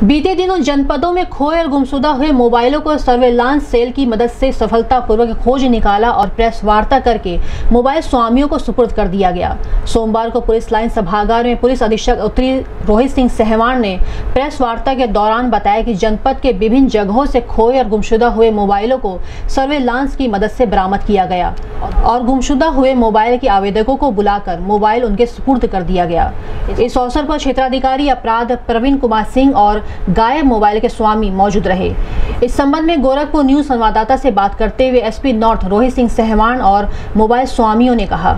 बीते दिनों जनपदों में खोए और गुमशुदा हुए मोबाइलों को सर्वेलांस सेल की मदद से सफलतापूर्वक खोज निकाला और प्रेस वार्ता करके मोबाइल स्वामियों को सुपुर्द कर दिया गया। सोमवार को पुलिस लाइन सभागार में पुलिस अधीक्षक उत्तरी रोहित सिंह सहवान ने प्रेस वार्ता के दौरान बताया कि जनपद के विभिन्न जगहों से खोए और गुमशुदा हुए मोबाइलों को सर्वेलांस की मदद से बरामद किया गया और गुमशुदा हुए मोबाइल के आवेदकों को बुलाकर मोबाइल उनके सुपुर्द कर दिया गया। इस अवसर पर क्षेत्राधिकारी अपराध प्रवीण कुमार सिंह और गायब मोबाइल के स्वामी मौजूद रहे। इस संबंध में गोरखपुर न्यूज संवाददाता से बात करते हुए एसपी नॉर्थ रोहित सिंह सहवान और मोबाइल स्वामियों ने कहा,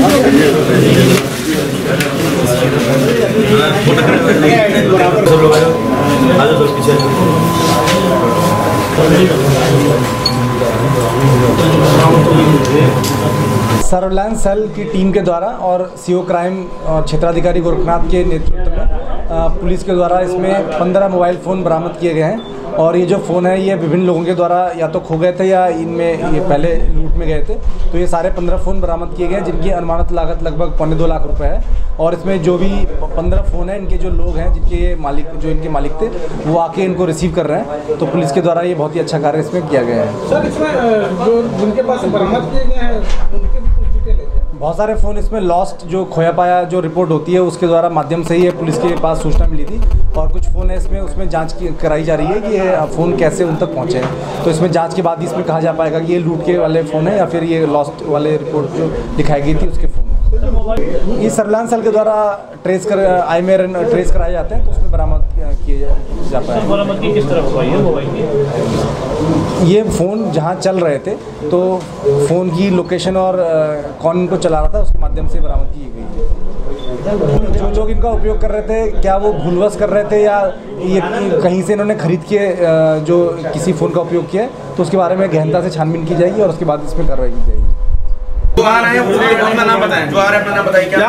सर्वेलांस सेल की टीम के द्वारा और सीओ क्राइम क्षेत्राधिकारी गोरखनाथ के नेतृत्व में पुलिस के द्वारा इसमें 15 मोबाइल फ़ोन बरामद किए गए हैं। और ये जो फ़ोन है ये विभिन्न लोगों के द्वारा या तो खो गए थे या इनमें ये पहले लूट में गए थे। तो ये सारे 15 फ़ोन बरामद किए गए हैं जिनकी अनुमानित लागत लगभग 2.25 लाख रुपए है। और इसमें जो भी 15 फ़ोन हैं इनके जो लोग हैं जिनके मालिक इनके मालिक थे वो आके इनको रिसीव कर रहे हैं। तो पुलिस के द्वारा ये बहुत ही अच्छा कार्य इसमें किया गया है। सर, इसमें जो जिनके पास बरामद किए गए हैं उनके बहुत सारे फ़ोन इसमें लॉस्ट जो खोया पाया जो रिपोर्ट होती है उसके द्वारा माध्यम से ही पुलिस के पास सूचना मिली थी। और कुछ फ़ोन है इसमें उसमें जांच कराई जा रही है कि ये फ़ोन कैसे उन तक पहुँचे हैं। तो इसमें जांच के बाद ही इसमें कहा जा पाएगा कि ये लूट के वाले फ़ोन है या फिर ये लॉस्ट वाले रिपोर्ट जो दिखाई गई थी उसके फ़ोन। ये सर्वेलांस सेल के द्वारा ट्रेस कराए जाते हैं तो उसमें बरामद किए जा पाए। किस तरह हुआ ये मोबाइल? ये फ़ोन जहाँ चल रहे थे तो फ़ोन की लोकेशन और कौन इनको चला रहा था उसके माध्यम से बरामद की गई है। जो लोग इनका उपयोग कर रहे थे क्या वो भूलवश कर रहे थे या ये कहीं से इन्होंने खरीद के जो किसी फ़ोन का उपयोग किया है तो उसके बारे में गहनता से छानबीन की जाएगी और उसके बाद इसमें कार्रवाई की जाएगी। जो आ रहे हैं अपना नाम बताएं, जो आ रहे हैं अपना नाम बताइए क्या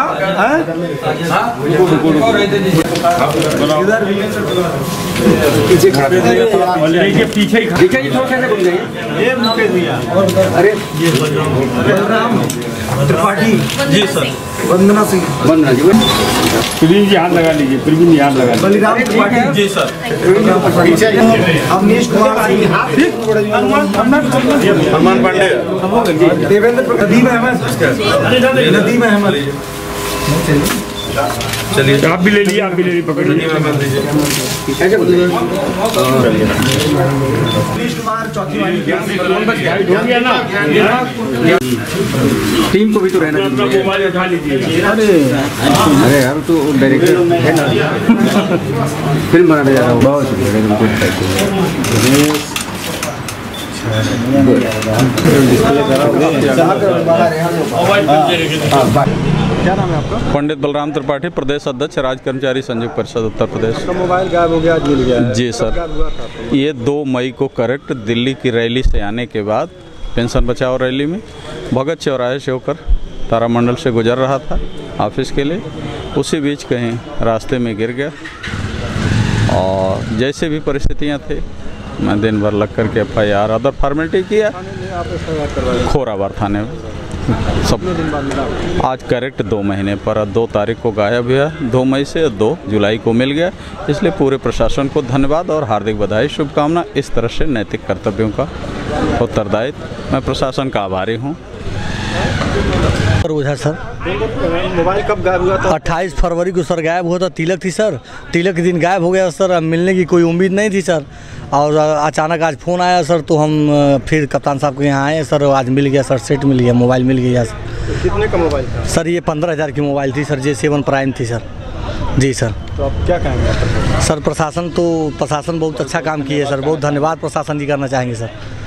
इधर पीछे खड़ा है, पीछे ही दिखा जी थोड़ा सा घूम जाइए। ये मुझे दिया अरे ये बलराम त्रिपाठी जी सर, वंदना जी प्रवीण जी हाथ लगा लीजिए, प्रवीण जी हाथ लगा बलराम त्रिपाठी जी सर, अवनीश कुमार हनुमान पांडे, देवेंद्र नदीम अहमद। चलिए आप भी ले लीजिए, आप भी ले लीजिए, पकड़ लीजिए। टीम को भी तो रहना चाहिए। मोबाइल उठा लीजिए। अरे यार तो डायरेक्टर है ना, फिल्म बनाने जा रहा हूँ। बहुत क्या नाम है आपका? पंडित बलराम त्रिपाठी, प्रदेश अध्यक्ष राज्य कर्मचारी संयुक्त परिषद उत्तर प्रदेश। मोबाइल गायब हो गया, आज मिल गया है। जी सर, ये 2 मई को करेक्ट दिल्ली की रैली से आने के बाद पेंशन बचाओ रैली में भगत चौराहे से होकर तारामंडल से गुजर रहा था ऑफिस के लिए। उसी बीच कहीं रास्ते में गिर गया और जैसे भी परिस्थितियाँ थी मैं दिन भर लग करके FIR अदर फॉर्मेलिटी किया खोराबार थाने में। सब आज करेक्ट 2 महीने पर 2 तारीख को गायब हुआ, 2 मई से 2 जुलाई को मिल गया। इसलिए पूरे प्रशासन को धन्यवाद और हार्दिक बधाई, शुभकामना। इस तरह से नैतिक कर्तव्यों का उत्तरदायित्व मैं प्रशासन का आभारी हूँ। सर मोबाइल कब गायब हुआ था? 28 फरवरी को सर गायब हुआ था, तिलक थी सर, तिलक के दिन गायब हो गया सर। मिलने की कोई उम्मीद नहीं थी सर और अचानक आज फ़ोन आया सर तो हम फिर कप्तान साहब के यहाँ आए सर। आज मिल गया सर, सेट मिल गया, मोबाइल मिल गया सर। कितने का मोबाइल था? सर ये 15,000 की मोबाइल थी सर, J7 प्राइम थी सर। जी सर। तो आप क्या कहेंगे? सर प्रशासन बहुत अच्छा काम किए सर, बहुत धन्यवाद प्रशासन जी करना चाहेंगे सर।